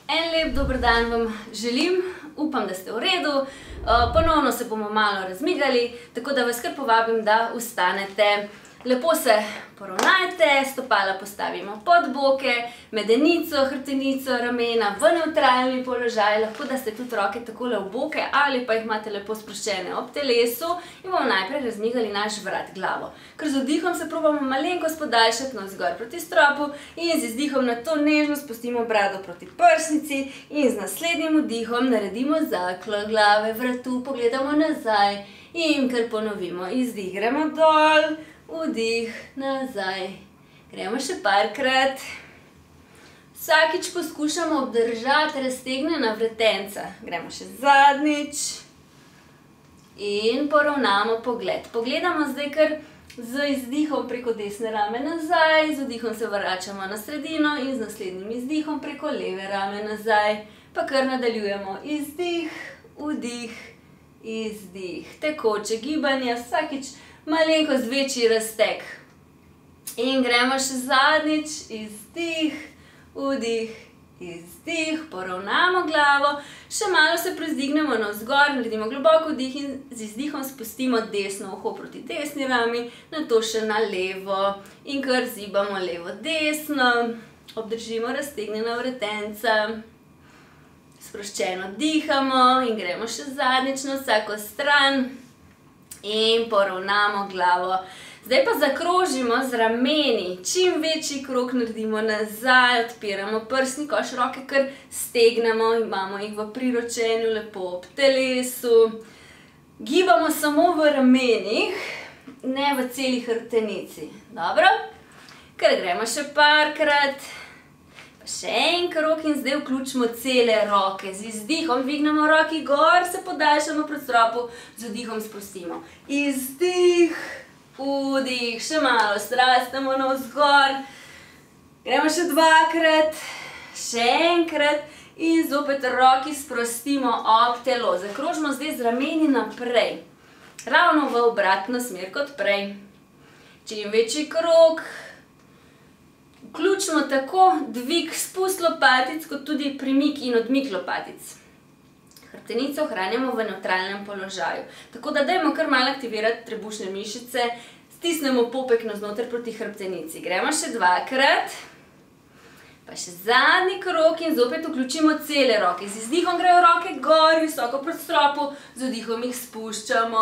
En lep dober dan vam želim, upam, da ste v redu. Ponovno se bomo malo razmigali, tako da vas kar povabim, da vstanete. Lepo se poravnajte, stopala postavimo pod boke, medenico, hrbtenico, ramena v nevtralni položaj. Lahko da ste tudi roke takole v boke ali pa jih imate lepo sproščene ob telesu in bomo najprej razmigali naš vrat, glavo. Ker z vdihom se probamo malenkost podaljšati navzgor proti stropu in z izdihom na to nežno spustimo brado proti prsnici in z naslednjim vdihom naredimo zaklon glave, vratu, pogledamo nazaj in kar ponovimo. Izdih, gremo dol. Vdih, nazaj. Gremo še parkrat. Vsakič poskušamo obdržati raztegnjena vretenca. Gremo še zadnjič. In poravnamo pogled. Pogledamo zdaj kar z izdihom preko desne rame nazaj, z vdihom se vračamo na sredino in z naslednjim izdihom preko leve rame nazaj. Pa kar nadaljujemo. Izdih, vdih, izdih. Tekoče gibanje, vsakič malenkost večji razteg. In gremo še zadnjič, izdih, vdih, izdih, poravnamo glavo, še malo se privzdignemo navzgor, naredimo globok vdih in z izdihom spustimo desno uho proti desni rami, nato še na levo in kar zibamo levo, desno, obdržimo raztegnjena vretenca, sproščeno dihamo in gremo še zadnjič na vsako stran. In poravnamo glavo. Zdaj pa zakrožimo z rameni. Čim večji krog naredimo nazaj, odpiramo prsni koš, roke kar stegnemo, imamo jih v priročenju lepo ob telesu. Gibamo samo v ramenih, ne v celi hrbtenici. Dobro? Kar gremo še parkrat. Še en krog in zdaj vključimo cele roke. Z izdihom dvignemo roki gor, se podaljšamo pred stropu, z vdihom spustimo. Izdih, vdih, še malo strastamo navzgor. Gremo še dvakrat, še enkrat in zopet roki sprostimo ob telo. Zakrožimo zdaj z rameni naprej, ravno v obratno smer kot prej. Čim večji krog. Vključimo tako dvig, spust lopatic, kot tudi premik in odmik lopatic. Hrbtenico ohranjamo v nevtralnem položaju. Tako da dajmo kar malo aktivirati trebušne mišice, stisnemo popek navznoter proti hrbtenici. Gremo še dvakrat, pa še zadnji krog in zopet vključimo cele roke. Z izdihom grejo roke gor, visoko pred stropu, z vdihom jih spuščamo.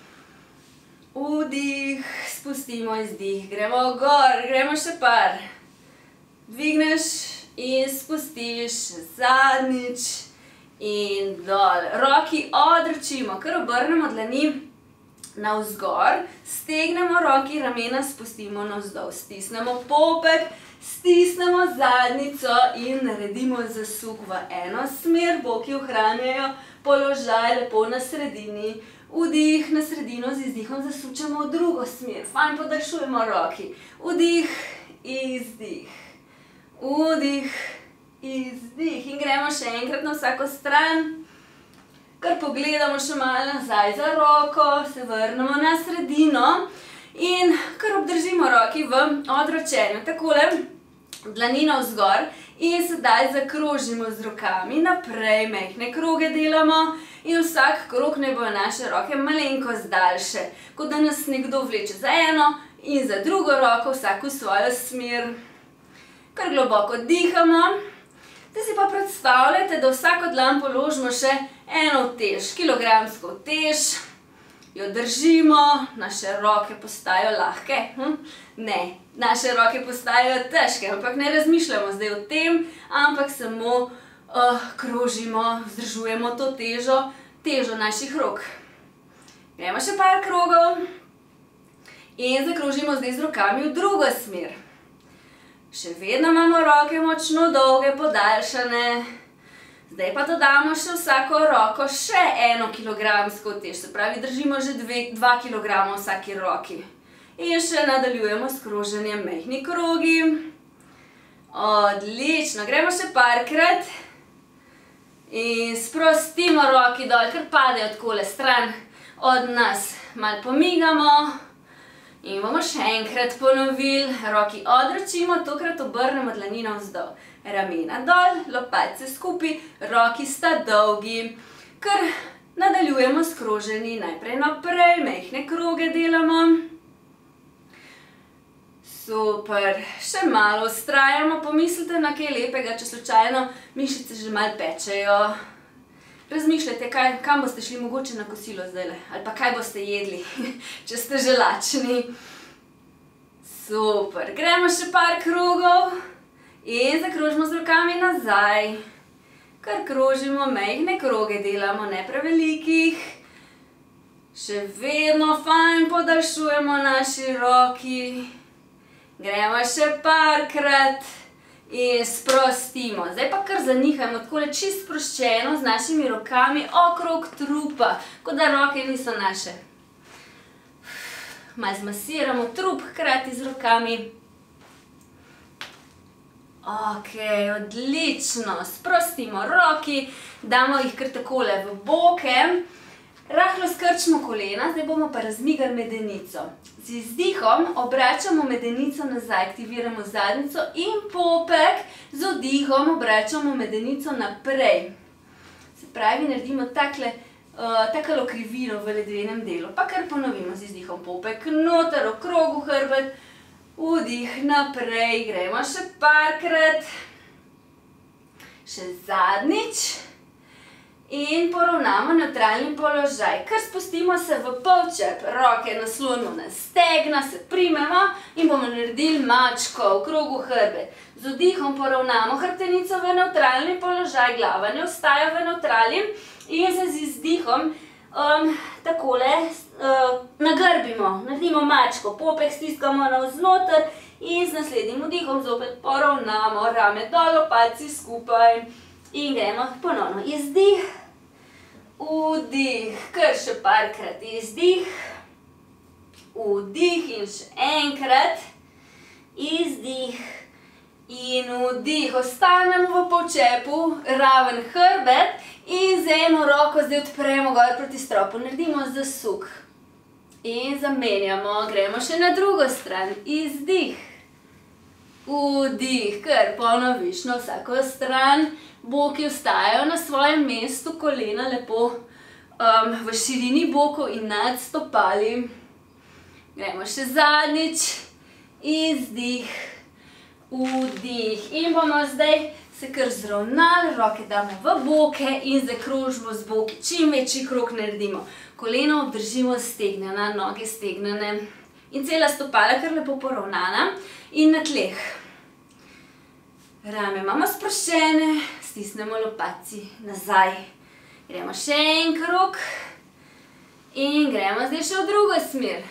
Vdih, spustimo izdih, gremo gor, gremo še par. Dvigneš in spustiš, zadnjič in dol. Roki odročimo, kar obrnemo dlani navzgor, stegnemo roki, ramena spustimo navzdol. Stisnemo popek, stisnemo zadnjico in naredimo zasuk v eno smer. Boki ohranjajo položaj lepo na sredini. Vdih na sredino, z izdihom zasučemo v drugo smer. Fajn podaljšujemo roki. Vdih, izdih. Vdih, izdih. In gremo še enkrat na vsako stran. Kar pogledamo še malo nazaj za roko, se vrnemo na sredino in kar obdržimo roki v odročenju. Takole, dlani navzgor in sedaj zakrožimo z rokami naprej, mehne kroge delamo in vsak krog naj bojo naše roke malenkost daljše, kot da nas nekdo vleče za eno in za drugo roko, vsak v svojo smer. Kar globoko dihamo. Zdaj si pa predstavljajte, da vsako dlan položimo še eno utež, kilogramsko utež, jo držimo, naše roke postajajo lahke. Ne, naše roke postajajo težke, ampak ne razmišljamo zdaj o tem, ampak samo krožimo, vzdržujemo to težo naših rok. Gremo še par krogov in zakrožimo zdaj z rokami v drugo smer. Še vedno imamo roke močno dolge, podaljšane. Zdaj pa dodamo še vsako roko še eno kilogramsko utež, se pravi držimo že 2 kilograma v vsaki roki. In še nadaljujemo s kroženjem, mehni krogi. Odlično, gremo še parkrat. In sprostimo roki dol, ker padejo takole stran od nas. Malo pomigamo. In bomo še enkrat ponovili, roki odročimo, tokrat obrnemo dlani navzdol. ramena dol, lopatice skupaj, roki sta dolgi. Kar nadaljujemo s kroženji, najprej naprej, majhne kroge delamo. Super, še malo vztrajamo, pomislite na kaj lepega, če slučajno mišice že malo pečejo. Razmišljajte, kam boste šli mogoče na kosilo zdajle, ali pa kaj boste jedli, če ste že lačni. Super, gremo še par krogov in zakrožimo z rokami nazaj. Kar krožimo, majhne kroge delamo, ne prevelikih. Še vedno fajn podaljšujemo naši roki. Gremo še parkrat in sprostimo. Zdaj pa kar zanihajmo takole čisto sproščeno z našimi rokami okrog trupa, kot da roke niso naše. Malo zmasiramo trup hkrati z rokami. Ok, odlično. Sprostimo roki, damo jih kar takole v boke. Rahlo skrčimo kolena, zdaj bomo pa razmigali medenico. Z izdihom obračamo medenico nazaj, aktiviramo zadnjico in popek, z vdihom obračamo medenico naprej. Se pravi, naredimo takole okrivilo v ledvenem delu, pa kar ponovimo z izdihom popek, noter, okrog v hrbet, vdih naprej, gremo še parkrat, še zadnjič. In poravnamo nevtralni položaj, kar spustimo se v polčep, roke naslonimo na stegna, se primemo in bomo naredili mačko v krogu hrbet. Z vdihom poravnamo hrbtenico v nevtralni položaj, glava ne ostaja v nevtrali in se z izdihom takole nagrbimo, naredimo mačko, popek stiskamo navznoter in z naslednjim vdihom zopet poravnamo rame dol, lopatice skupaj. In gremo ponovno izdih, vdih, kar še parkrat izdih, vdih in še enkrat, izdih in vdih. Ostanemo v polčepu, raven hrbet in z eno roko zdaj odpremo gor proti stropu, naredimo zasuk. In zamenjamo, gremo še na drugo stran, izdih, vdih, kar ponoviš na vsako stran. Boki ostajajo na svojem mestu, kolena lepo v širini bokov in nad stopali. Gremo še zadnjič, izdih, vdih. In bomo zdaj se kar zravnali, roke damo v boke in zakrožimo z boki. Čim večji krog naredimo. Kolena obdržimo stegnjena, noge stegnjene in cela stopala kar lepo poravnana in na tleh. Rame imamo sproščene, stisnemo lopatici nazaj. Gremo še en krog in gremo zdaj še v drugo smer.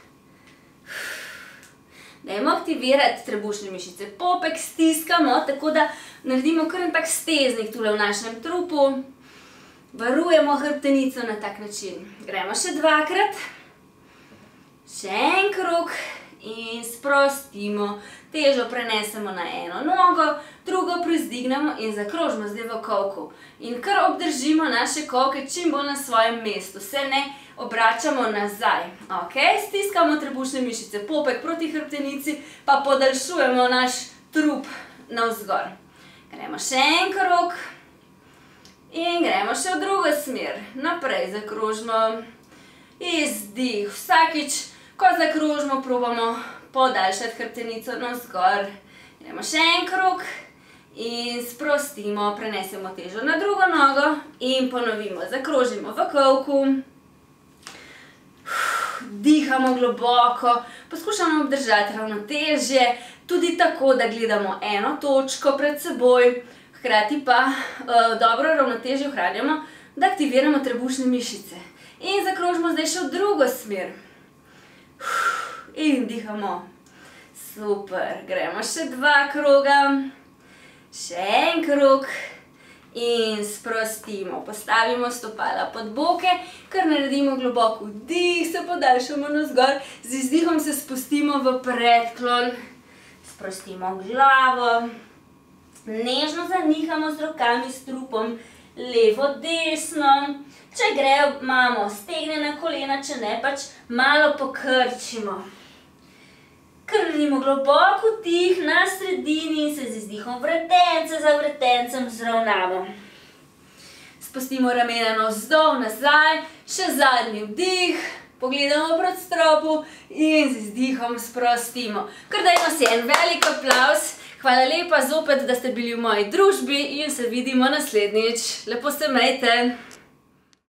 Dajmo aktivirati trebušne mišice. Popek stiskamo, tako da naredimo kar en tak steznik tule v našem trupu. Varujemo hrbtenico na tak način. Gremo še dvakrat. Še en krog. In sprostimo, težo prenesemo na eno nogo, drugo privzdignemo in zakrožimo zdaj v kolku. In kar obdržimo naše kolke čim bolj na svojem mestu, se ne obračamo nazaj. Ok, stiskamo trebušne mišice, popek proti hrbtenici, pa podaljšujemo naš trup navzgor. Gremo še en krog in gremo še v drugo smer. Naprej zakrožimo, izdih, vsakič. Ko zakrožimo, probamo podaljšati hrbtenico navzgor. Gremo še en krog in sprostimo, prenesemo težo na drugo nogo in ponovimo. Zakrožimo v kolku. Dihamo globoko, poskušamo obdržati ravnotežje, tudi tako, da gledamo eno točko pred seboj. Hkrati pa dobro ravnotežje ohranjamo, da aktiviramo trebušne mišice. In zakrožimo zdaj še v drugo smer. In dihamo. Super, gremo še dva kroga. Še en krog. In sprostimo. Postavimo stopala pod boke, kar naredimo globok vdih, se podaljšamo navzgor. Z izdihom se spustimo v predklon. Sprostimo glavo. Nežno zanihamo z rokami, s trupom. Levo, desno. Če gre, imamo stegnjena kolena, če ne, pač malo pokrčimo. Nakrnimo globoko vdih na sredini in se z izdihom vretence za vretencem zravnamo. Spustimo ramena navzdol, nazaj, še zadnji vdih, pogledamo proti stropu in z izdihom sprostimo. Kar dajmo si en velik aplavz. Hvala lepa zopet, da ste bili v moji družbi in se vidimo naslednjič. Lepo se imejte.